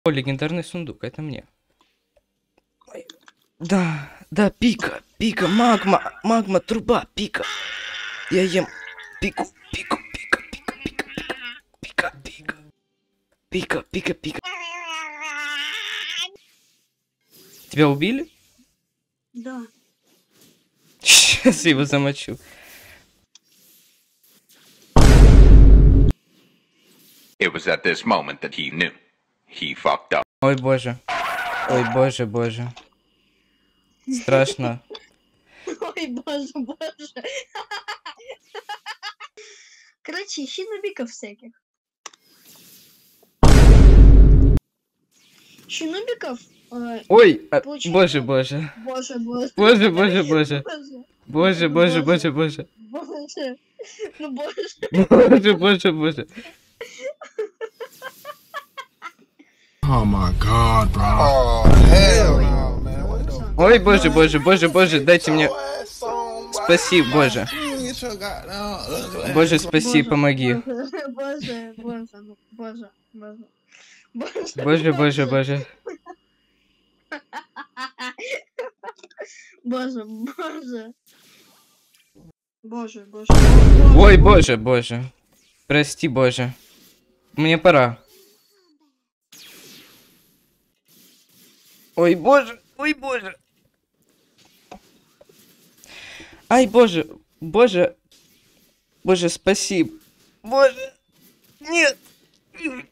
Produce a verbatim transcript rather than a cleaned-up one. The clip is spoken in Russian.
О, легендарный сундук, это мне. Ой. Да, да, пика, пика, магма, магма, труба, пика. Я ем пику, пику, пика, пика, пика, пика, пика, пика, пика, пика. Тебя убили? Да. Сейчас я его замочу. It was at this moment that he knew. He fucked up. Ой, боже. Ой, боже, боже. Страшно. Ой, боже, боже. Короче, ищи нубиков всяких. Ищи нубиков. э, Ой, а, Получи- боже, боже. Боже, боже. Боже, боже, боже. Боже, Боже, боже, боже, боже. боже. Ну, боже. Боже, боже, боже. Oh my god, bro. Oh, hell no, man. What the fuck? Ой, боже, боже, боже, боже, дайте мне... Ass on, boy. Спаси, боже. You get your goddamn ugly Боже, ass. спаси, помоги. Боже, боже, боже, ну, боже, боже. Боже, Боже, боже, боже. Боже, боже. Боже, боже. Ой, боже, боже. Прости, боже. Мне пора. Ой, боже, ой, боже. Ай, боже, боже. Боже, спаси. Боже. Нет.